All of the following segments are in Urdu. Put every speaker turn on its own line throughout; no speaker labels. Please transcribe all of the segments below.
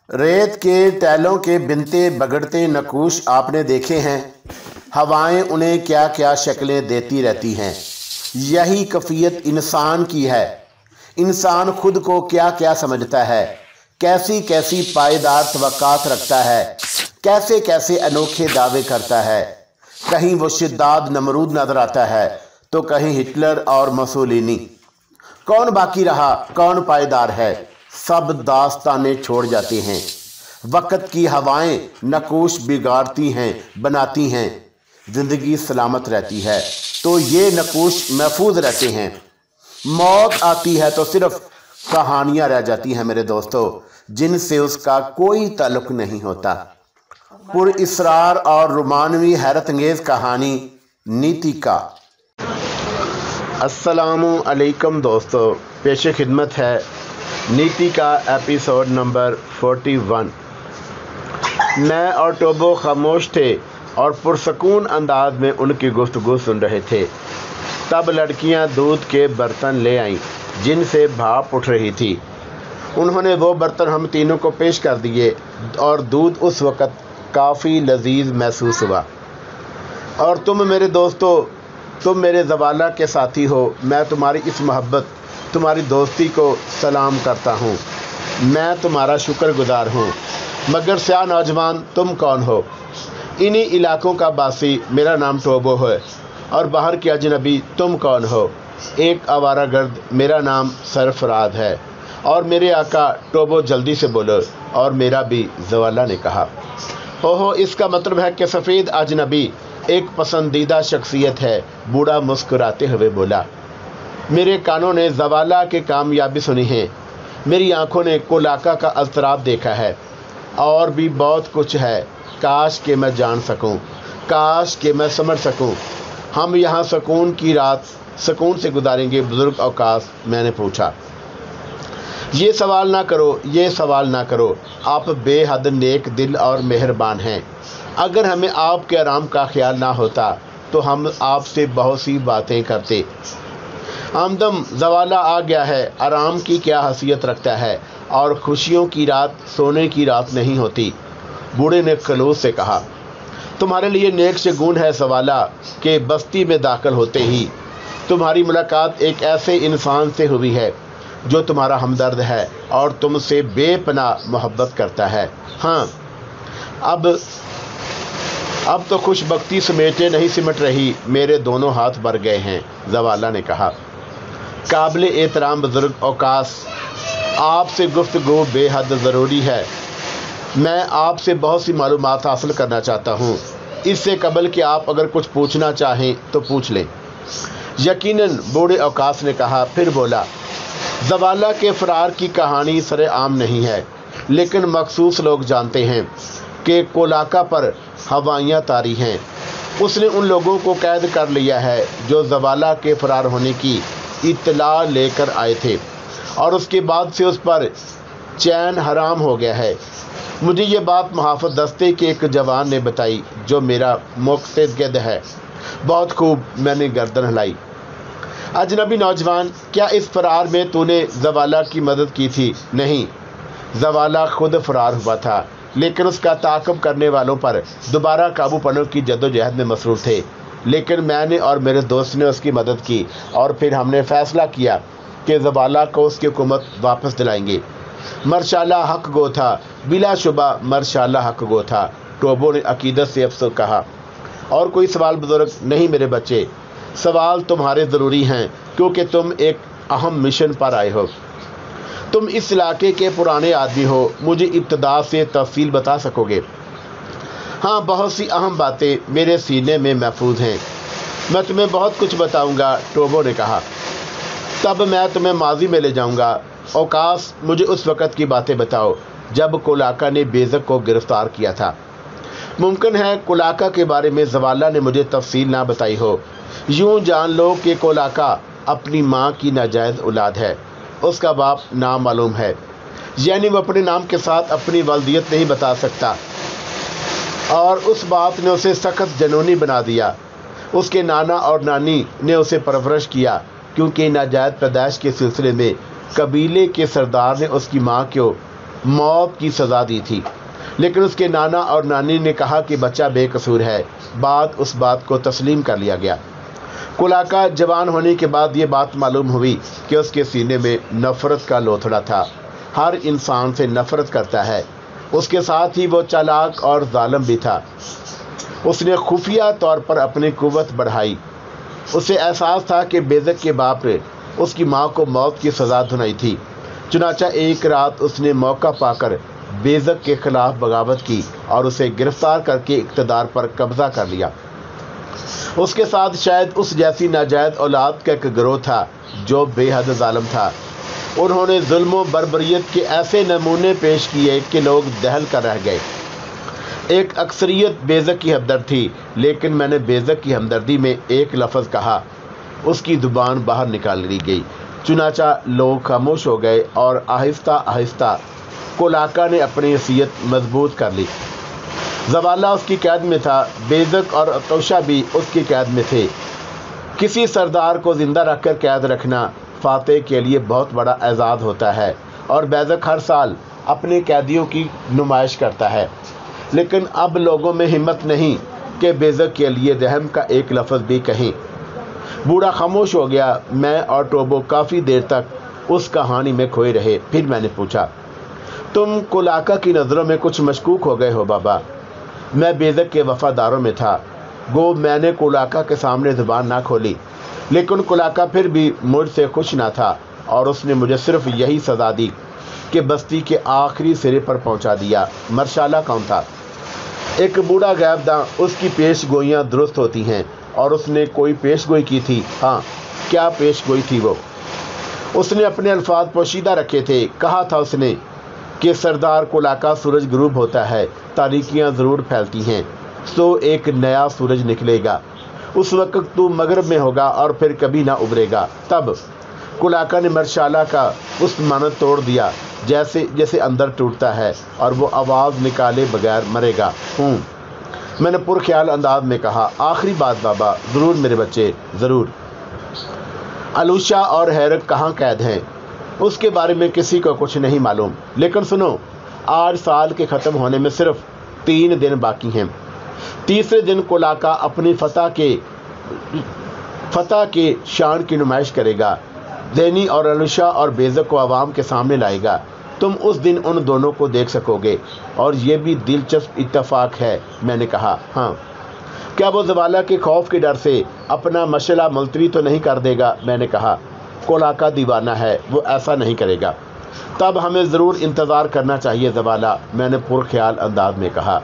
रेत के टैलों के बिनते बगड़ते नकूश आपने देखे हैं। हवाएं उन्हें क्या क्या शक्लें देती रहती हैं। यही कैफियत इंसान की है। इंसान खुद को क्या क्या समझता है, कैसी कैसी पायदार तवक्कात रखता है, कैसे कैसे अनोखे दावे करता है। कहीं वो शिद्दाद नमरूद नजर आता है तो कहीं हिटलर और मुसोलिनी। कौन बाकी रहा, कौन पायदार है? सब दास्ताने छोड़ जाते हैं। वक़्त की हवाएं नकूश बिगाड़ती हैं, बनाती हैं। ज़िंदगी सलामत रहती है तो ये नकूश महफूज रहते हैं। मौत आती है तो सिर्फ कहानियां रह जाती हैं मेरे दोस्तों, जिनसे उसका कोई ताल्लुक नहीं होता। पुरइसरार और रोमानवी हैरत अंगेज़ कहानी नीति का। अस्सलामु अलैकुम दोस्तों, पेश खिदमत है नीति का एपिसोड नंबर 41। मैं और टोबो खामोश थे और पुरसकून अंदाज में उनकी गुफ्तगू सुन रहे थे। तब लड़कियां दूध के बर्तन ले आईं जिनसे भाप उठ रही थी। उन्होंने वो बर्तन हम तीनों को पेश कर दिए और दूध उस वक़्त काफ़ी लजीज महसूस हुआ। और तुम मेरे दोस्तों, तुम मेरे ज़वाला के साथी हो। मैं तुम्हारी इस मोहब्बत, तुम्हारी दोस्ती को सलाम करता हूँ। मैं तुम्हारा शुक्रगुजार हूँ। मगर स्याह नौजवान, तुम कौन हो? इन्हीं इलाकों का बासी, मेरा नाम टोबो है। और बाहर के अजनबी, तुम कौन हो? एक आवारागर्द, मेरा नाम सरफराज है। और मेरे आका, टोबो जल्दी से बोलो। और मेरा भी, ज़वाला ने कहा। ओहो, इसका मतलब है कि सफ़ेद अजनबी एक पसंदीदा शख्सियत है, बूढ़ा मुस्कुराते हुए बोला। मेरे कानों ने ज़वाला की कामयाबी सुनी है, मेरी आंखों ने कोलाका का अज़तराब देखा है। और भी बहुत कुछ है, काश कि मैं जान सकूं, काश कि मैं समझ सकूं। हम यहाँ सुकून की रात सुकून से गुजारेंगे बुज़ुर्ग औकास? मैंने पूछा। ये सवाल ना करो, ये सवाल ना करो। आप बेहद नेक दिल और मेहरबान हैं। अगर हमें आपके आराम का ख्याल ना होता तो हम आपसे बहुत सी बातें करते। आमदम, ज़वाला आ गया है। आराम की क्या हैसियत रखता है? और खुशियों की रात सोने की रात नहीं होती। बूढ़े ने खलूस से कहा। तुम्हारे लिए नेक शगुन है ज़वाला कि बस्ती में दाखिल होते ही तुम्हारी मुलाकात एक ऐसे इंसान से हुई है जो तुम्हारा हमदर्द है और तुमसे बेपनाह मोहब्बत करता है। हाँ, अब तो खुशबख्ती समेटे नहीं सिमट रही, मेरे दोनों हाथ भर गए हैं, ज़वाला ने कहा। काबिल एहतराम बुज़ुर्ग औकास, आपसे गुफ्तगू बेहद ज़रूरी है। मैं आपसे बहुत सी मालूमात हासिल करना चाहता हूँ। इससे कबल कि आप अगर कुछ पूछना चाहें तो पूछ लें। यकीनन, बूढ़े औकास ने कहा। फिर बोला, ज़वाला के फ़रार की कहानी सरेआम नहीं है, लेकिन मखसूस लोग जानते हैं कि कोलाका पर हवाइयाँ तारी हैं। उसने उन लोगों को कैद कर लिया है जो ज़वाला के फ़रार होने की इत्तला लेकर आए थे, और उसके बाद से उस पर चैन हराम हो गया है। मुझे ये बात मुहाफ़िज़ दस्ते के एक जवान ने बताई जो मेरा मुक़्तद है। बहुत खूब, मैंने गर्दन हिलाई। अजनबी नौजवान, क्या इस फ़रार में तूने ज़वाला की मदद की थी? नहीं, ज़वाला खुद फ़रार हुआ था, लेकिन उसका ताक़ब करने वालों पर दोबारा काबू पाने की जद्दोजहद में मसरूफ़ थे। लेकिन मैंने और मेरे दोस्त ने उसकी मदद की और फिर हमने फ़ैसला किया कि ज़वाला को उसकी हुकूमत वापस दिलाएंगे। मर्शाला हक़ गो था, बिलाशुबा मर्शाला हक़ गो था, टोबो ने अकीदत से अफसोस कहा। और कोई सवाल बुज़ुर्ग? नहीं मेरे बच्चे, सवाल तुम्हारे ज़रूरी हैं क्योंकि तुम एक अहम मिशन पर आए हो। तुम इस इलाके के पुराने आदमी हो। मुझे इब्तिदा से तफसील बता सकोगे? हाँ, बहुत सी अहम बातें मेरे सीने में महफूज हैं। मैं तुम्हें बहुत कुछ बताऊंगा, टोबो ने कहा। तब मैं तुम्हें माजी में ले जाऊंगा। औकास, मुझे उस वक़्त की बातें बताओ जब कोलाका ने बेज़क को गिरफ़्तार किया था। मुमकिन है कोलाका के बारे में ज़वाला ने मुझे तफसील ना बताई हो। यूँ जान लो कि कोलाका अपनी माँ की नाजायज़ औलाद है। उसका बाप नामालूम है, यानी वो अपने नाम के साथ अपनी वल्दियत नहीं बता सकता, और उस बात ने उसे सख्त जनूनी बना दिया। उसके नाना और नानी ने उसे परवरिश किया क्योंकि नाजायज़ पैदाइश के सिलसिले में कबीले के सरदार ने उसकी माँ को موت کی سزا دی تھی، لیکن اس کے نانا اور نانی نے کہا کہ بچہ بے قصور ہے۔ اس بات کو تسلیم کر لیا گیا۔ کولاکا جوان ہونے کے بعد یہ بات معلوم ہوئی کہ اس کے سینے میں نفرت کا لوتھڑا تھا۔ ہر انسان سے نفرت کرتا ہے۔ اس کے ساتھ ہی وہ چالاک اور ظالم بھی تھا۔ اس نے خفیہ طور پر اپنی قوت بڑھائی۔ اسے احساس تھا کہ بیزک کے باپ نے اس کی ماں کو موت کی سزا دھنائی تھی۔ چنانچہ ایک رات اس نے موقع پا کر بیزک کے خلاف بغاوت کی اور اسے گرفتار کر کے اقتدار پر قبضہ کر لیا۔ اس کے ساتھ شاید اس جیسی ناجائز اولاد کا ایک گروہ تھا جو بے حد ظالم تھا۔ انہوں نے ظلم و بربریت کے ایسے نمونے پیش کیے کہ لوگ دہل کر رہ گئے۔ ایک اکثریت بیزک کی ہمدرد تھی، لیکن میں نے بیزک کی ہمدردی میں ایک لفظ کہا، اس کی زبان باہر نکال لی گئی۔ چنانچہ لوگ خاموش ہو گئے اور آہستہ آہستہ کولاکا نے اپنی حیثیت مضبوط کر لی۔ زوالہ اس کی قید میں تھا، بیزک اور اتوشا بھی اس کی قید میں تھے۔ کسی سردار کو زندہ رکھ کر قید رکھنا فاتح کے لیے بہت بڑا اعزاز ہوتا ہے، اور بیزک ہر سال اپنے قیدیوں کی نمائش کرتا ہے۔ لیکن اب لوگوں میں ہمت نہیں کہ بیزک کے لیے رحم کا ایک لفظ بھی کہیں۔ بوڑھا خاموش ہو گیا۔ میں اور ٹوبو کافی دیر تک اس کہانی میں کھوئے رہے۔ پھر میں نے پوچھا، تم کولاکا کی نظروں میں کچھ مشکوک ہو گئے ہو بابا؟ میں بیزک کے وفاداروں میں تھا، گو میں نے کولاکا کے سامنے زبان نہ کھولی، لیکن کولاکا پھر بھی مجھ سے خوش نہ تھا، اور اس نے مجھے صرف یہی سزا دی کہ بستی کے آخری سرے پر پہنچا دیا۔ مرشالہ کون تھا؟ ایک بوڑھا غیب داں، اس کی پیش گوئیاں درست ہوتی ہیں، اور اس نے کوئی پیش گوئی کی تھی۔ ہاں، کیا پیش گوئی تھی وہ؟ اس نے اپنے الفاظ پوشیدہ رکھے تھے۔ کہا تھا اس نے کہ سردار کولاکا سورج غروب ہوتا ہے، تاریکیاں ضرور پھیلتی ہیں، تو ایک نیا سورج نکلے گا، اس وقت تو مغرب میں ہوگا اور پھر کبھی نہ ابھرے گا۔ تب کولاکا نے مرشالہ کا اس مانت توڑ دیا جیسے اندر ٹوٹتا ہے، اور وہ آواز نکالے بغیر مرے گا۔ میں نے پرخیال انداز میں کہا، آخری بات بابا، ضرور میرے بچے، ضرور۔ الوشا اور ہیرک کہاں قید ہیں؟ اس کے بارے میں کسی کو کچھ نہیں معلوم، لیکن سنو، آج سال کے ختم ہونے میں صرف 3 دن باقی ہیں۔ تیسرے دن کولاکا اپنی فتح کے شان کی نمائش کرے گا۔ زینی اور الوشا اور بیزک کو عوام کے سامنے لائے گا۔ تم اس دن ان دونوں کو دیکھ سکو گے، اور یہ بھی دلچسپ اتفاق ہے۔ میں نے کہا، ہاں، کیا وہ زوالہ کے خوف کے ڈر سے اپنا مشعلہ ملتوی تو نہیں کر دے گا؟ میں نے کہا، کولاکا دیوانہ ہے، وہ ایسا نہیں کرے گا۔ تب ہمیں ضرور انتظار کرنا چاہیے زوالہ، میں نے پرخیال انداز میں کہا۔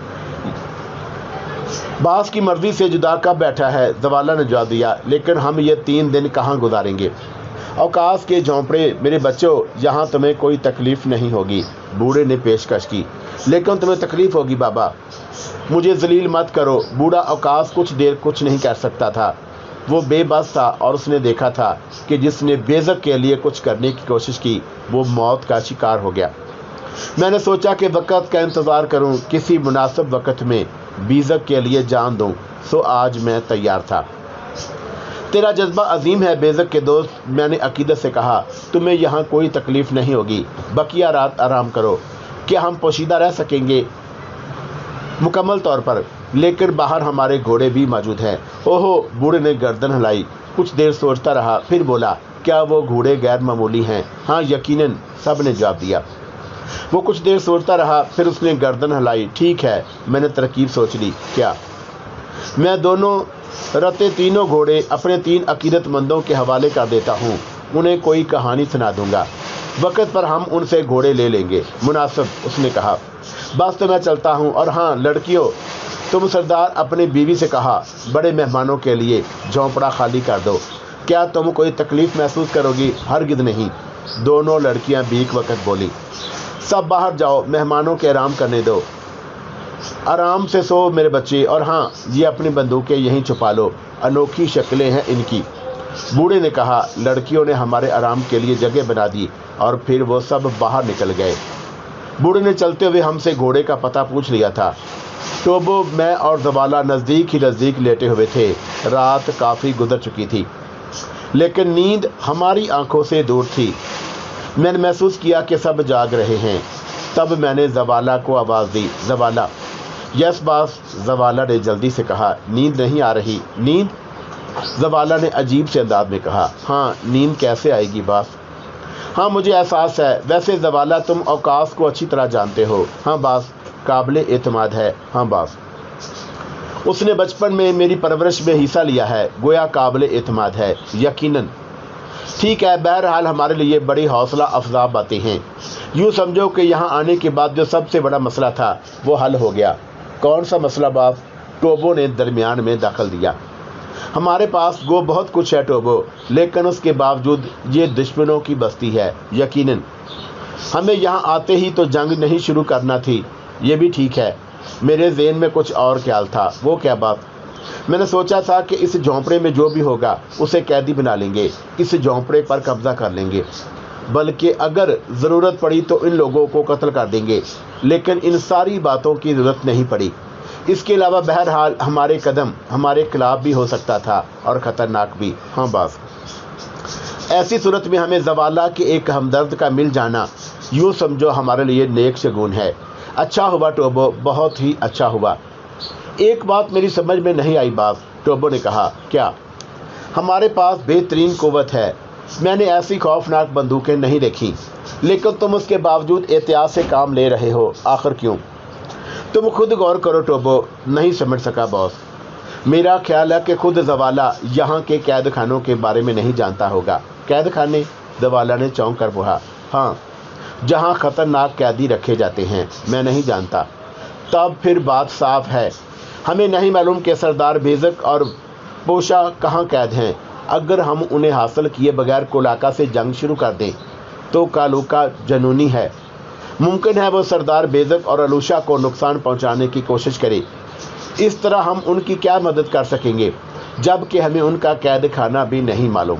باس کی مرضی سے جدا کب بیٹھا ہے؟ زوالہ نے جواب دیا، لیکن ہم یہ 3 دن کہاں گزاریں گے؟ اوکاس کے جھونپڑے، میرے بچوں، یہاں تمہیں کوئی تکلیف نہیں ہوگی، بوڑھے نے پیشکش کی۔ لیکن تمہیں تکلیف ہوگی بابا، مجھے ذلیل مت کرو۔ بوڑھا اوکاس کچھ دیر کچھ نہیں کہہ سکتا تھا۔ وہ بے بس تھا، اور اس نے دیکھا تھا کہ جس نے بیزک کے لیے کچھ کرنے کی کوشش کی وہ موت کا شکار ہو گیا۔ میں نے سوچا کہ وقت کا انتظار کروں، کسی مناسب وقت میں بیزک کے لیے جان دوں، سو آج میں تیار تھا۔ تیرا جذبہ عظیم ہے بیزک کے دوست، میں نے عقیدت سے کہا۔ تمہیں یہاں کوئی تکلیف نہیں ہوگی، بقیہ رات آرام کرو۔ کیا ہم پوشیدہ رہ سکیں گے؟ مکمل طور پر، لیکن باہر ہمارے گھوڑے بھی موجود ہیں۔ اوہو، بوڑھے نے گردن ہلائی، کچھ دیر سوچتا رہا، پھر بولا، کیا وہ گھوڑے غیر معمولی ہیں؟ ہاں، یقیناً، سب نے جواب دیا۔ وہ کچھ دیر سوچتا رہا، پھر اس نے گردن ہلائی۔ ٹھیک ہے، میں نے ترکیب سوچ لی۔ کیا؟ میں دونوں رتے تینوں گھوڑے اپنے 3 عقیدت مندوں کے حوالے کر دیتا ہوں، انہیں کوئی کہانی سنا دوں گا، وقت پر ہم ان سے گھوڑے لے لیں گے۔ مناسب، اس نے کہا۔ بس تو میں چلتا ہوں، اور ہاں لڑکیوں، تم سردار اپنی بیوی سے کہا بڑے مہمانوں کے لیے جھونپڑا خالی کر دو۔ کیا تم کوئی تکلیف محسوس کرو گی؟ ہرگز نہیں، دونوں لڑکیاں بیک وقت بولی۔ سب باہر جاؤ، مہمانوں کے آرام کرنے دو، آرام سے سو میرے بچے، اور ہاں، یہ اپنی بندوقیں یہیں چھپا لو، انوکھی شکلیں ہیں ان کی۔ بوڑھے نے کہا۔ لڑکیوں نے ہمارے آرام کے لیے جگہ بنا دی، اور پھر وہ سب باہر نکل گئے۔ بوڑھے نے چلتے ہوئے ہم سے گھوڑے کا پتہ پوچھ لیا تھا۔ ٹوبو، میں اور زوالہ نزدیک ہی نزدیک لیٹے ہوئے تھے۔ رات کافی گزر چکی تھی، لیکن نیند ہماری آنکھوں سے دور تھی۔ میں نے محسوس کیا کہ سب جاگ رہے ہیں۔ تب میں نے زوالہ کو آواز دی، زوالہ۔ یس باس، زوالہ نے جلدی سے کہا۔ نیند نہیں آ رہی؟ نیند؟ زوالہ نے عجیب سے انداز میں کہا۔ ہاں، نیند کیسے آئے گی باس؟ ہاں مجھے احساس ہے۔ ویسے زوالہ تم اوقاس کو اچھی طرح جانتے ہو؟ ہاں باس، قابل اعتماد ہے۔ ہاں باس، اس نے بچپن میں میری پرورش میں حصہ لیا ہے، گویا قابل اعتماد ہے۔ یقیناً۔ ٹھیک ہے، بہرحال ہمارے لیے بڑی حوصلہ افزا باتیں ہیں۔ یوں سمجھو کہ یہاں آنے کے بعد جو سب سے بڑا مسئلہ تھا وہ حل ہو گیا۔ کون سا مسئلہ باس؟ ٹوبو نے درمیان میں دخل دیا۔ ہمارے پاس گو بہت کچھ ہے ٹوبو، لیکن اس کے باوجود یہ دشمنوں کی بستی ہے۔ یقیناً ہمیں یہاں آتے ہی تو جنگ نہیں شروع کرنا تھی۔ یہ بھی ٹھیک ہے۔ میرے ذہن میں کچھ اور خیال تھا۔ وہ کیا بات؟ میں نے سوچا تھا کہ اس جھونپڑے میں جو بھی ہوگا اسے قیدی بنا لیں گے، اس جھونپڑے پر قبضہ کر لیں گے، بلکہ اگر ضرورت پڑی تو ان لوگوں کو قتل کر دیں گے۔ لیکن ان ساری باتوں کی ضرورت نہیں پڑی۔ اس کے علاوہ بہرحال ہمارے قدم ہمارے خلاف بھی ہو سکتا تھا اور خطرناک بھی۔ ہاں باس، ایسی صورت میں ہمیں زوالہ کے ایک ہمدرد کا مل جانا یوں سمجھو ہمارے لیے نیک شگون ہے۔ اچھا ہوا ٹوبو، بہت ہی اچھا ہوا۔ ایک بات میری سمجھ میں نہیں آئی باس، ٹوبو نے کہا۔ کیا؟ ہمارے پاس بہترین قوت ہے۔ میں نے ایسی خوفناک بندوقیں نہیں دیکھی، لیکن تم اس کے باوجود احتیاط سے کام لے رہے ہو، آخر کیوں؟ تم خود غور کرو ٹوبو۔ نہیں سمجھ سکا باس۔ میرا خیال ہے کہ خود زوالہ یہاں کے قید خانوں کے بارے میں نہیں جانتا ہوگا۔ قید خانے؟ زوالہ نے چونک کر پوچھا۔ ہاں، جہاں خطرناک قیدی رکھے جاتے ہیں۔ میں نہیں جانتا۔ تب پھر بات صاف ہے، ہمیں نہیں معلوم کہ سردار بیزک اور پوشا کہاں قید ہیں۔ اگر ہم انہیں حاصل کیے بغیر کولاکا سے جنگ شروع کر دیں تو کالوکا جنونی ہے۔ ممکن ہے وہ سردار بیزک اور الوشا کو نقصان پہنچانے کی کوشش کرے۔ اس طرح ہم ان کی کیا مدد کر سکیں گے جب کہ ہمیں ان کا قید خانہ بھی نہیں معلوم؟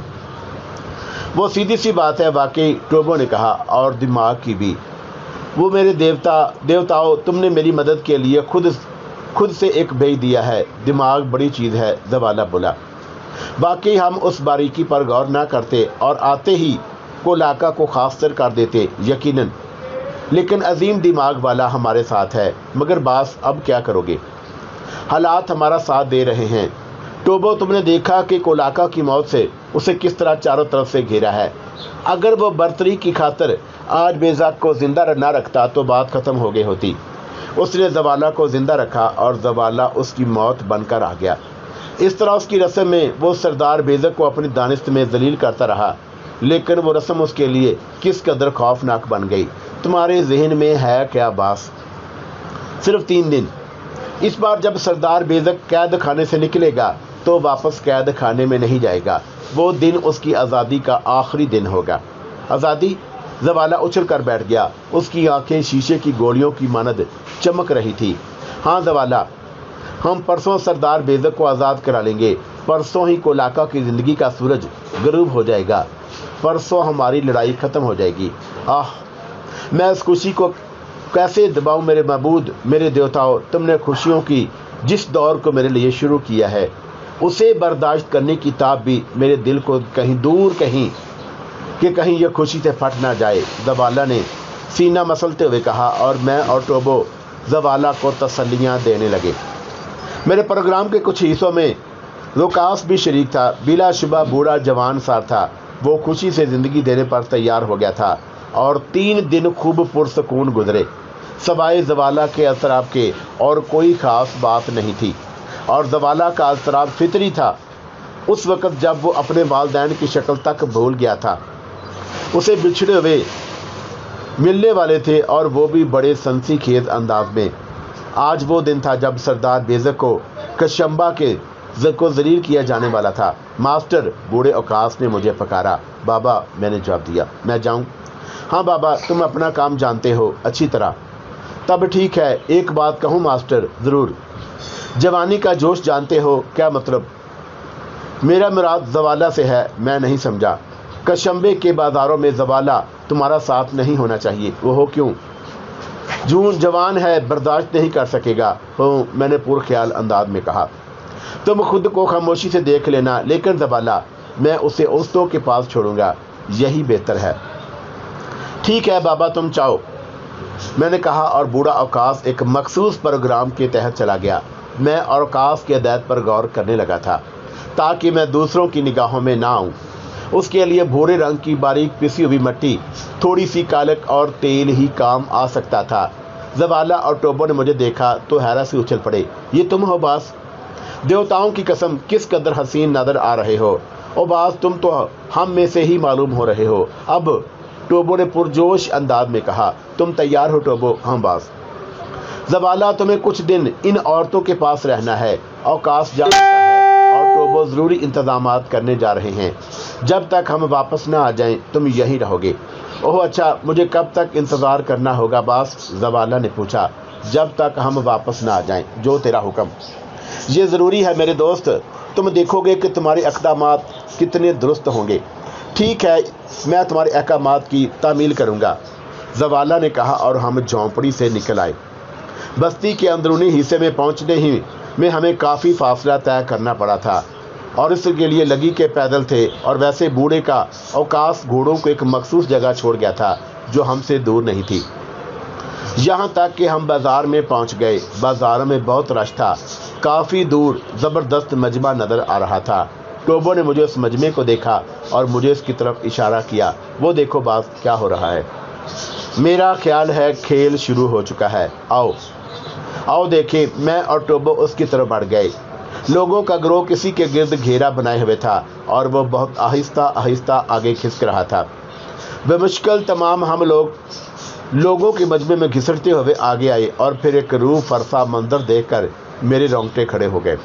وہ سیدھی سی بات ہے واقعی، ٹوبو نے کہا، اور دماغ کی بھی۔ وہ میرے دیوتاؤں، تم نے میری مدد کے لیے خود سے ایک بھیج دیا ہے۔ دماغ بڑی چیز ہے، زوالہ بولا۔ باقی ہم اس باریکی پر غور نہ کرتے اور آتے ہی کولاکا کو خاصر کر دیتے۔ یقیناً، لیکن عظیم دماغ والا ہمارے ساتھ ہے۔ مگر باس، اب کیا کرو گے؟ حالات ہمارا ساتھ دے رہے ہیں۔ ٹوبو، تم نے دیکھا کہ کولاکا کی موت سے اسے کس طرح چاروں طرف سے گھیرا ہے۔ اگر وہ برتری کی خاطر آج بیزک کو زندہ نہ رکھتا تو بات ختم ہو گئی ہوتی۔ اس نے زوالہ کو زندہ رکھا اور زوالہ اس کی موت بن کر آ گیا۔ اس طرح اس کی رسم میں وہ سردار بیزک کو اپنی دانست میں ذلیل کرتا رہا، لیکن وہ رسم اس کے لیے کس قدر خوفناک بن گئی، تمہارے ذہن میں ہے کیا باس؟ صرف 3 دن۔ اس بار جب سردار بیزک قید خانے سے نکلے گا تو واپس قید خانے میں نہیں جائے گا۔ وہ دن اس کی آزادی کا آخری دن ہوگا۔ آزادی؟ زوالہ اچھل کر بیٹھ گیا۔ اس کی آنکھیں شیشے کی گولیوں کی مانند چمک رہی تھی۔ ہاں زوالہ، ہم پرسوں سردار بیزک کو آزاد کرا لیں گے۔ پرسوں ہی کولاکا کی زندگی کا سورج غروب ہو جائے گا۔ پرسوں ہماری لڑائی ختم ہو جائے گی۔ آہ، میں اس خوشی کو کیسے دباؤں میرے معبود، میرے دیوتاؤں، تم نے خوشیوں کی جس دور کو میرے لیے شروع کیا ہے اسے برداشت کرنے کی تاب بھی میرے دل کو کہیں دور کہ کہیں یہ خوشی سے پھٹ نہ جائے، زوالہ نے سینہ مسلتے ہوئے کہا، اور میں اور ٹوبو زوالہ کو تسلیاں دینے لگے۔ میرے پروگرام کے کچھ حصوں میں لوکاس بھی شریک تھا۔ بلا شبہ بوڑھا جوان سار تھا۔ وہ خوشی سے زندگی دینے پر تیار ہو گیا تھا اور 3 دن خوب پرسکون گزرے۔ سوائے زوالہ کے اضطراب کے اور کوئی خاص بات نہیں تھی، اور زوالہ کا اضطراب فطری تھا۔ اس وقت جب وہ اپنے والدین کی شکل تک بھول گیا تھا، اسے بچھڑے ہوئے ملنے والے تھے، اور وہ بھی بڑے سنسی خیز انداز میں۔ آج وہ دن تھا جب سردار بیزک کو کشمبا کو ذلیل کیا جانے والا تھا۔ ماسٹر، بوڑھے اوقاس نے مجھے پکارا۔ بابا، میں نے جواب دیا۔ میں جاؤں؟ ہاں بابا، تم اپنا کام جانتے ہو اچھی طرح۔ تب ٹھیک ہے، ایک بات کہوں ماسٹر؟ ضرور۔ جوانی کا جوش جانتے ہو؟ کیا مطلب؟ میرا مراد زوالہ سے ہے۔ میں نہیں سمجھا۔ کشمبے کے بازاروں میں زوالہ تمہارا ساتھ نہیں ہونا چاہیے۔ وہ ہو کیوں؟ جوان ہے، برداشت نہیں کر سکے گا۔ ہوں، میں نے پرخیال انداز میں کہا۔ تم خود کو خاموشی سے دیکھ لینا، لیکن زوالہ، میں اسے اوستوں کے پاس چھوڑوں گا، یہی بہتر ہے۔ ٹھیک ہے بابا تم چاہو، میں نے کہا، اور بوڑھا اوقاس ایک مخصوص پروگرام کے تحت چلا گیا۔ میں اوقاس کے ہدایت پر غور کرنے لگا تھا تاکہ میں دوسروں کی نگاہوں میں نہ آؤں۔ اس کے لیے بھورے رنگ کی باریک پسی ہوئی مٹی، تھوڑی سی کالک اور تیل ہی کام آ سکتا تھا۔ زوالہ اور ٹوبو نے مجھے دیکھا تو حیرت سے اچھل پڑے۔ یہ تم ہو باس؟ دیوتاؤں کی قسم کس قدر حسین نظر آ رہے ہو۔ او باس تم تو ہم میں سے ہی معلوم ہو رہے ہو اب، ٹوبو نے پرجوش انداز میں کہا۔ تم تیار ہو ٹوبو؟ ہاں باس۔ زوالہ تمہیں کچھ دن ان عورتوں کے پاس رہنا ہے۔ اوقاس جا چکا ہے اور ٹوبو ضروری انتظامات کرنے جا رہے ہیں۔ جب تک ہم واپس نہ آ جائیں تم یہیں رہو گے۔ اوہ اچھا، مجھے کب تک انتظار کرنا ہوگا باس؟ زوالہ نے پوچھا۔ جب تک ہم واپس نہ آ جائیں، جو تیرا حکم۔ یہ ضروری ہے میرے دوست، تم دیکھو گے کہ تمہارے اقدامات کتنے درست ہوں گے۔ ٹھیک ہے، میں تمہارے احکامات کی تعمیل کروں گا، زوالہ نے کہا، اور ہم جھونپڑی سے نکل آئے۔ بستی کے اندرونی حصے میں پہنچنے ہی میں ہمیں کافی فاصلہ طے کرنا پڑا تھا اور اس کے لیے لگی کے پیدل تھے، اور ویسے بوڑھے کا اوقاس گھوڑوں کو ایک مخصوص جگہ چھوڑ گیا تھا جو ہم سے دور نہیں تھی۔ یہاں تک کہ ہم بازار میں پہنچ گئے۔ بازاروں میں بہت رش تھا۔ کافی دور زبردست مجمع نظر آ رہا تھا۔ ٹوبو نے مجھے اس مجمع کو دیکھا اور مجھے اس کی طرف اشارہ کیا۔ وہ دیکھو باس کیا ہو رہا ہے۔ میرا خیال ہے کھیل شروع ہو چکا ہے، آؤ دیکھیں۔ میں اور ٹوبو اس کی طرف بڑھ گئے۔ لوگوں کا گروہ کسی کے گرد گھیرا بنائے ہوئے تھا اور وہ بہت آہستہ آہستہ آگے کھسک رہا تھا۔ بمشکل تمام ہم لوگوں کے مجمع میں گھسٹتے ہوئے آگے آئے، اور پھر ایک روح فرسا منظر دیکھ کر میرے رونگٹے کھڑے ہو گئے۔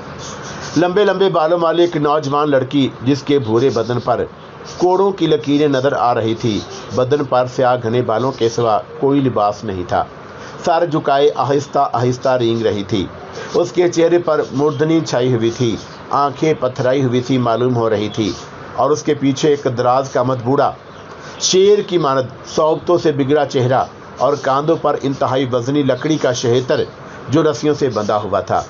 لمبے لمبے بالوں والی ایک نوجوان لڑکی جس کے بھورے بدن پر کوڑوں کی لکیریں نظر آ رہی تھی۔ بدن پر سیاہ گھنے بالوں کے سوا کوئی لباس نہیں تھا۔ سر جھکائے آہستہ آہستہ رینگ رہی تھی۔ اس کے چہرے پر مردنی چھائی ہوئی تھی، آنکھیں پتھرائی ہوئی سی معلوم ہو رہی تھی، اور اس کے پیچھے ایک دراز قامت بوڑھا، شیر کی مانند صوبتوں سے بگڑا چہرہ، اور کاندھوں پر انتہائی وزنی لکڑی کا شہتر جو رسیوں سے بندھا ہوا تھا۔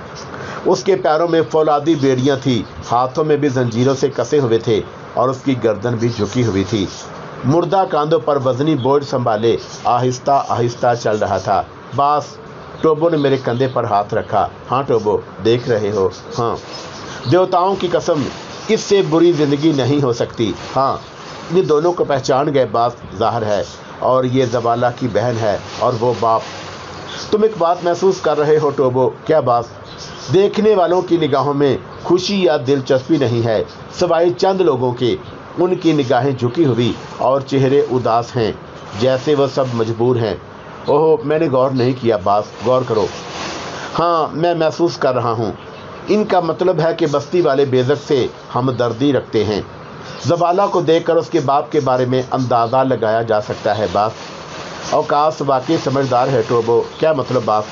اس کے پیروں میں فولادی بیڑیاں تھیں، ہاتھوں میں بھی زنجیروں سے کسے ہوئے تھے، اور اس کی گردن بھی جھکی ہوئی تھی۔ مردہ کاندھوں پر وزنی بوجھ سنبھالے آہستہ آہستہ چل رہا تھا۔ باس، ٹوبو نے میرے کندھے پر ہاتھ رکھا۔ ہاں ٹوبو، دیکھ رہے ہو؟ ہاں۔ دیوتاؤں کی قسم اس سے بری زندگی نہیں ہو سکتی۔ ہاں، یہ دونوں کو پہچان گئے باس، ظاہر ہے، اور یہ زوالہ کی بہن ہے اور وہ باپ۔ تم ایک بات محسوس کر رہے ہو ٹوبو؟ کیا باس؟ دیکھنے والوں کی نگاہوں میں خوشی یا دلچسپی نہیں ہے، سوائے چند لوگوں کے۔ ان کی نگاہیں جھکی ہوئی اور چہرے اداس ہیں، جیسے وہ سب مجبور ہیں۔ اوہ، میں نے غور نہیں کیا باس، غور کرو۔ ہاں، میں محسوس کر رہا ہوں۔ ان کا مطلب ہے کہ بستی والے بیزک سے ہمدردی رکھتے ہیں۔ زوالہ کو دیکھ کر اس کے باپ کے بارے میں اندازہ لگایا جا سکتا ہے باس۔ اوقاس واقعی سمجھدار ہے ٹوبو۔ کیا مطلب باس؟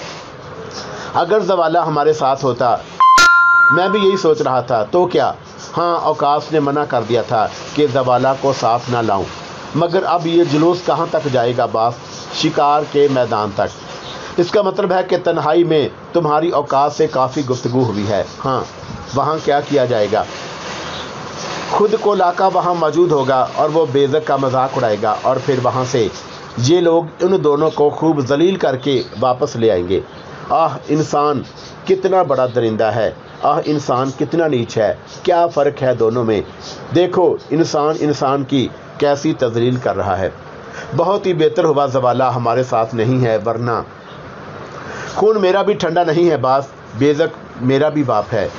اگر زوالہ ہمارے ساتھ ہوتا، میں بھی یہی سوچ رہا تھا، تو کیا؟ ہاں، اوقاس نے منع کر دیا تھا کہ زوالہ کو ساتھ نہ لاؤں، مگر اب یہ جلوس کہاں تک جائے گا باس؟ شکار کے میدان تک۔ اس کا مطلب ہے کہ تنہائی میں تمہاری اوقاس سے کافی گفتگو ہوئی ہے۔ ہاں، وہاں کیا کیا جائے گا؟ خود کو لاکا وہاں موجود ہوگا اور وہ بیزک کا مذاق اڑائے گا، اور پھر وہاں سے یہ لوگ ان دونوں کو خوب ذلیل کر کے واپس لے آئیں گے۔ آہ، انسان کتنا بڑا درندہ ہے! آہ، انسان کتنا نیچ ہے! کیا فرق ہے دونوں میں؟ دیکھو، انسان کی کیسی تذلیل کر رہا ہے۔ بہت ہی بہتر ہوا زوالہ ہمارے ساتھ نہیں ہے، ورنہ خون میرا بھی ٹھنڈا نہیں ہے باس۔ بیزک میرا بھی باپ ہے،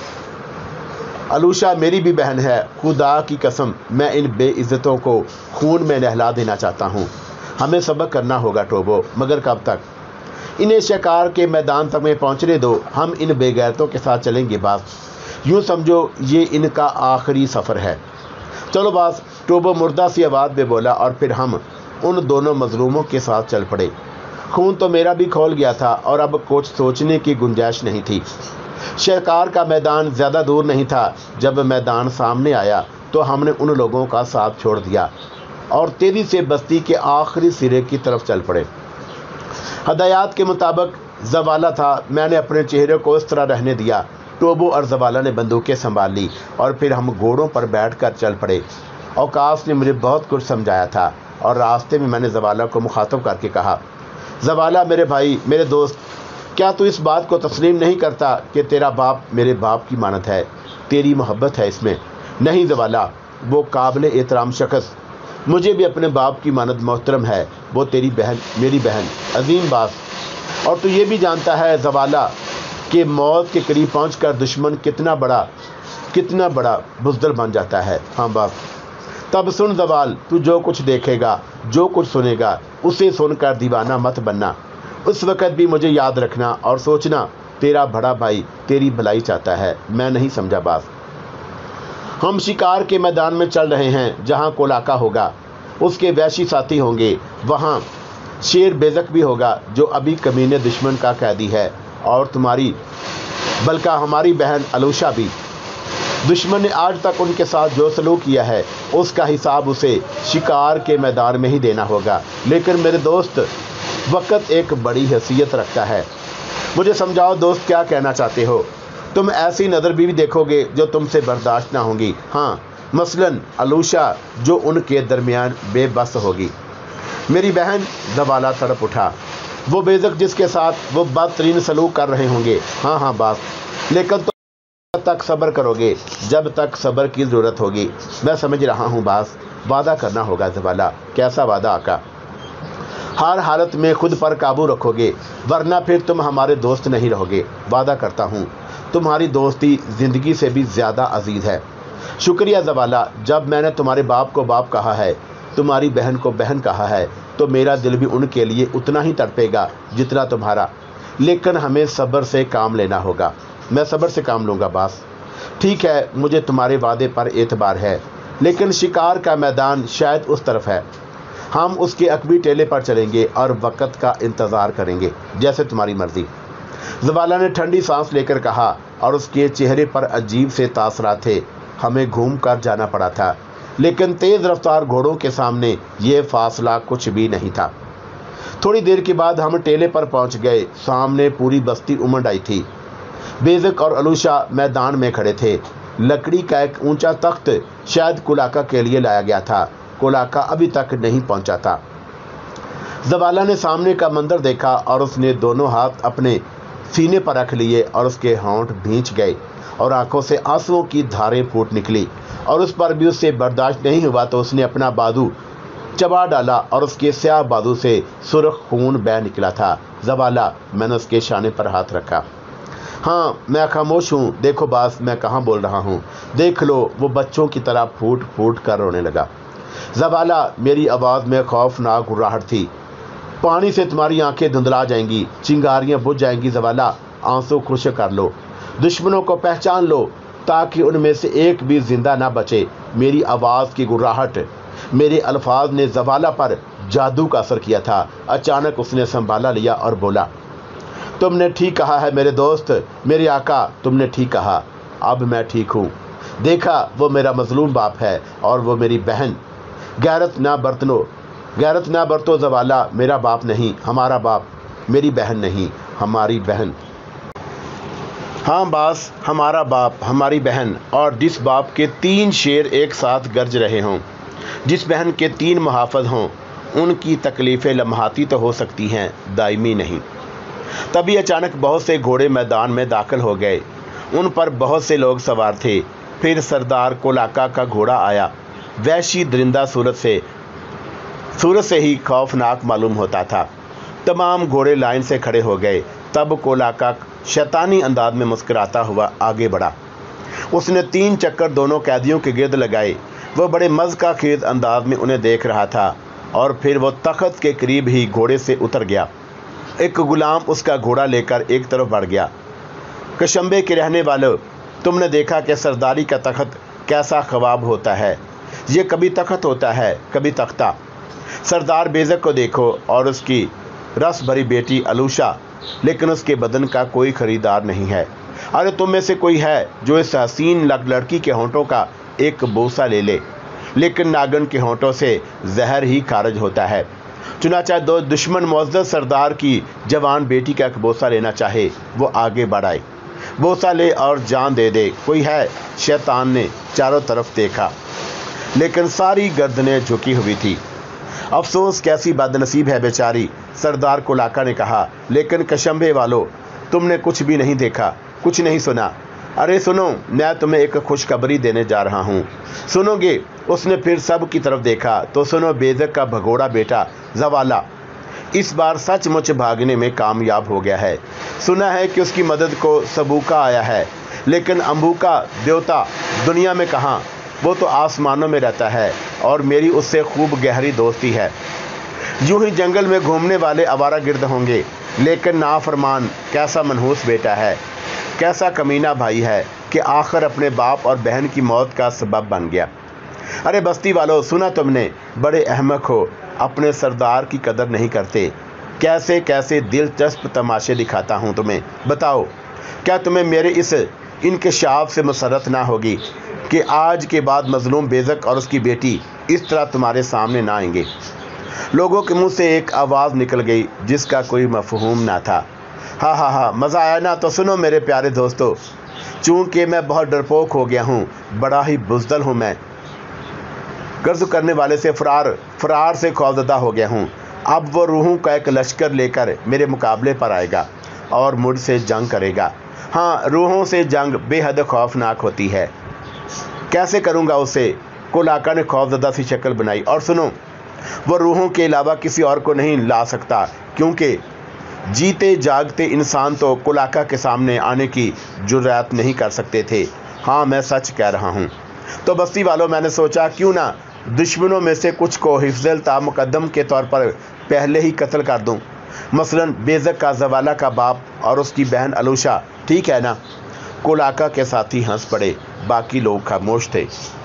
علوشا میری بھی بہن ہے۔ خدا کی قسم، میں ان بے عزتوں کو خون میں نہلا دینا چاہتا ہوں۔ ہمیں سبق کرنا ہوگا ٹوبو، مگر کب تک؟ انہیں شکار کے میدان تک میں پہنچنے دو، ہم ان بے غیرتوں کے ساتھ چلیں گے باس۔ یوں سمجھو یہ ان کا آخری سفر ہے۔ چلو باس، ٹوبو مردہ سی آواز میں بولا، اور پھر ہم ان دونوں مظلوموں کے ساتھ چل پڑے۔ خون تو میرا بھی کھول گیا تھا اور اب کچھ سوچنے کی گنجائش نہیں تھی۔ شکار کا میدان زیادہ دور نہیں تھا۔ جب میدان سامنے آیا تو ہم نے ان لوگوں کا ساتھ چھوڑ دیا اور تیزی سے بستی کے آخری سرے کی طرف چل پڑے۔ ہدایات کے مطابق زوالہ تھا، میں نے اپنے چہرے کو اس طرح رہنے دیا۔ ٹوبو اور زوالہ نے بندوقیں سنبھال لی اور پھر ہم گھوڑوں پر بیٹھ کر چل پڑے۔ اوقاس نے مجھے بہت کچھ سمجھایا تھا، اور راستے میں میں نے زوالہ کو مخاطب کر کے کہا، زوالہ میرے بھائی، میرے دوست، کیا تو اس بات کو تسلیم نہیں کرتا کہ تیرا باپ میرے باپ کی مانند ہے؟ تیری محبت ہے اس میں؟ نہیں زوالہ، وہ قابل احترام شخص مجھے بھی اپنے باپ کی مانند محترم ہے، وہ تیری بہن، میری بہن، عظیم بات۔ اور تو یہ بھی جانتا ہے زوالہ کہ موت کے قریب پہنچ کر دشمن کتنا بڑا بزدل بن جاتا ہے۔ ہاں باپ۔ تب سن زوال، تو جو کچھ دیکھے گا، جو کچھ سنے گا، اسے سن کر دیوانہ مت بننا۔ اس وقت بھی مجھے یاد رکھنا اور سوچنا تیرا بڑا بھائی تیری بھلائی چاہتا ہے۔ میں نہیں سمجھا باپ۔ ہم شکار کے میدان میں چل رہے ہیں، جہاں کولاکا ہوگا اس کے وحشی ساتھی ہوں گے، وہاں شیر بیزک بھی ہوگا جو ابھی کمینے دشمن کا قیدی ہے، اور تمہاری بلکہ ہماری بہن علوشا بھی۔ دشمن نے آج تک ان کے ساتھ جو سلوک کیا ہے اس کا حساب اسے شکار کے میدان میں ہی دینا ہوگا۔ لیکن میرے دوست، وقت ایک بڑی حیثیت رکھتا ہے۔ مجھے سمجھاؤ دوست، کیا کہنا چاہتے ہو؟ تم ایسی نظر بھی دیکھو گے جو تم سے برداشت نہ ہوں گی۔ ہاں، مثلاً علوشا جو ان کے درمیان بے بس ہوگی۔ میری بہن، زوالہ تڑپ اٹھا، وہ بیزک جس کے ساتھ وہ بدترین سلوک کر رہے ہوں گے۔ ہاں ہاں باپ، لیکن تم جب تک صبر کرو گے، جب تک صبر کی ضرورت ہوگی۔ میں سمجھ رہا ہوں باس، وعدہ کرنا ہوگا زوالہ۔ کیسا وعدہ آقا؟ ہر حالت میں خود پر قابو رکھو گے، ورنہ پھر تم ہمارے دوست نہیں رہو گے۔ وعدہ کرتا ہوں، تمہاری دوستی زندگی سے بھی زیادہ عزیز ہے۔ شکریہ زوالہ، جب میں نے تمہارے باپ کو باپ کہا ہے، تمہاری بہن کو بہن کہا ہے، تو میرا دل بھی ان کے لیے اتنا ہی تڑپے گا جتنا تمہارا۔ لیکن ہمیں صبر سے کام لینا ہوگا۔ میں صبر سے کام لوں گا باس۔ ٹھیک ہے، مجھے تمہارے وعدے پر اعتبار ہے، لیکن شکار کا میدان شاید اس طرف ہے۔ ہم اس کے عقبی ٹیلے پر چلیں گے اور وقت کا انتظار کریں گے، جیسے تمہاری مرضی۔ زوالہ نے ٹھنڈی سانس لے کر کہا، اور اس کے چہرے پر عجیب سے تاثرات تھے۔ ہمیں گھوم کر جانا پڑا تھا، لیکن تیز رفتار گھوڑوں کے سامنے یہ فاصلہ کچھ بھی نہیں تھا۔ تھوڑی دیر کے بعد ہم ٹیلے پر پہنچ گئے۔ سامنے پوری بستی امڑ آئی تھی۔ بیزک اور علوشا میدان میں کھڑے تھے۔ لکڑی کا ایک اونچا تخت شاید کولاکا کے لیے لایا گیا تھا۔ کولاکا ابھی تک نہیں پہنچا تھا۔ زوالہ نے سامنے کا منظر دیکھا اور اس نے دونوں ہاتھ اپنے سینے پر رکھ لیے اور اس کے ہونٹ بھینچ گئے اور آنکھوں سے آنسوؤں کی دھاریں پھوٹ نکلی، اور اس پر بھی اس سے برداشت نہیں ہوا تو اس نے اپنا بازو چبا ڈالا اور اس کے سیاہ بازو سے سرخ خون بہہ نکلا تھا۔ زوالہ، میں نے اس کے شانے پر ہاتھ رکھا۔ ہاں، میں خاموش ہوں۔ دیکھو باس، میں کہاں بول رہا ہوں؟ دیکھ لو، وہ بچوں کی طرح پھوٹ پھوٹ کر رونے لگا۔ زوالہ، میری آواز میں خوفناک گھبراہٹ تھی۔ پانی سے تمہاری آنکھیں دھندلا جائیں گی، چنگاریاں بجھ جائیں گی۔ زوالہ، آنسو خشک کر لو، دشمنوں کو پہچان لو تاکہ ان میں سے ایک بھی زندہ نہ بچے۔ میری آواز کی گھبراہٹ، میرے الفاظ نے زوالہ پر جادو کا اثر کیا تھا۔ اچانک اس نے سنبھالا لیا اور بولا، تم نے ٹھیک کہا ہے میرے دوست، میرے آقا، تم نے ٹھیک کہا۔ اب میں ٹھیک ہوں۔ دیکھا، وہ میرا مظلوم باپ ہے اور وہ میری بہن۔ غیرت نہ برتو زوالہ، میرا باپ نہیں، ہمارا باپ، میری بہن نہیں، ہماری بہن۔ ہاں باس، ہمارا باپ، ہماری بہن، اور جس باپ کے 3 شیر ایک ساتھ گرج رہے ہوں، جس بہن کے 3 محافظ ہوں، ان کی تکلیفیں لمحاتی تو ہو سکتی ہیں، دائمی نہیں۔ تبھی اچانک بہت سے گھوڑے میدان میں داخل ہو گئے، ان پر بہت سے لوگ سوار تھے۔ پھر سردار کولاکا کا گھوڑا آیا، وحشی درندہ صورت سے ہی خوفناک معلوم ہوتا تھا۔ تمام گھوڑے لائن سے کھڑے ہو گئے۔ تب کولاکا شیطانی انداز میں مسکراتا ہوا آگے بڑھا۔ اس نے 3 چکر دونوں قیدیوں کے گرد لگائے۔ وہ بڑے مضحکہ خیز انداز میں انہیں دیکھ رہا تھا، اور پھر وہ تخت کے قریب ہی گھوڑے سے اتر گیا۔ ایک غلام اس کا گھوڑا لے کر ایک طرف بڑھ گیا۔ کشمبے کے رہنے والوں، تم نے دیکھا کہ سرداری کا تخت کیسا خواب ہوتا ہے۔ یہ کبھی تخت ہوتا ہے، کبھی تختہ۔ سردار بیزک کو دیکھو اور اس کی رس بھری بیٹی علوشا، لیکن اس کے بدن کا کوئی خریدار نہیں ہے۔ ارے تم میں سے کوئی ہے جو اس حسین لڑکی کے ہونٹوں کا ایک بوسہ لے لے؟ لیکن ناگن کے ہونٹوں سے زہر ہی خارج ہوتا ہے۔ چنانچہ دشمن معزز سردار کی جوان بیٹی کا ایک بوسہ لینا چاہے، وہ آگے بڑھ آئے، بوسہ لے اور جان دے دے۔ کوئی ہے؟ شیطان نے چاروں طرف دیکھا، لیکن ساری گردنیں جھکی ہوئی تھی۔ अफसोस कैसी बदनसीब है बेचारी, सरदार कुलाका ने कहा। लेकिन कशंबे वालों, तुमने कुछ भी नहीं देखा, कुछ नहीं सुना। अरे सुनो, मैं तुम्हें एक खुशखबरी देने जा रहा हूँ, सुनोगे? उसने फिर सब की तरफ देखा तो सुनो, बेज़क का भगोड़ा बेटा ज़वाला इस बार सचमुच भागने में कामयाब हो गया है। सुना है कि उसकी मदद को सबूका आया है, लेकिन अंबुका देवता दुनिया में कहाँ, वो तो आसमानों में रहता है और मेरी उससे खूब गहरी दोस्ती है। यूं ही जंगल में घूमने वाले आवारा गिर्द होंगे, लेकिन नाफरमान कैसा मनहूस बेटा है, कैसा कमीना भाई है कि आखिर अपने बाप और बहन की मौत का सबब बन गया। अरे बस्ती वालों, सुना तुमने? बड़े अहमक हो, अपने सरदार की कदर नहीं करते। कैसे कैसे दिलचस्प तमाशे दिखाता हूँ तुम्हें। बताओ, क्या तुम्हें मेरे इस इंकशाफ से मसरत ना होगी कि आज के बाद मजलूम बेज़क और उसकी बेटी इस तरह तुम्हारे सामने ना आएंगे? लोगों के मुंह से एक आवाज़ निकल गई जिसका कोई मफहूम ना था। हाँ हाँ हाँ, मज़ा आया ना? तो सुनो मेरे प्यारे दोस्तों, चूँकि मैं बहुत डरपोक हो गया हूँ, बड़ा ही बुज़दिल हूँ, मैं गर्ज करने वाले से फरार से खौफजदा हो गया हूँ। अब वो रूहों का एक लश्कर लेकर मेरे मुकाबले पर आएगा और मुझसे जंग करेगा। हाँ, रूहों से जंग बेहद खौफनाक होती है। कैसे करूँगा उसे? कुलाका ने खौफजदा सी शक्ल बनाई। और सुनो, वो रूहों के अलावा किसी और को नहीं ला सकता, क्योंकि जीते जागते इंसान तो कुलाका के सामने आने की जुर्रत नहीं कर सकते थे। हाँ, मैं सच कह रहा हूँ। तो बस्ती वालों, मैंने सोचा क्यों ना दुश्मनों में से कुछ को हिफ्ज़ुल तामुक़द्दम के तौर पर पहले ही कत्ल कर दूं। मसलन बेज़क का ज़वाला का बाप और उसकी बहन अलूशा, ठीक है ना? कुलाका के साथी हंस पड़े, बाकी लोग खामोश थे।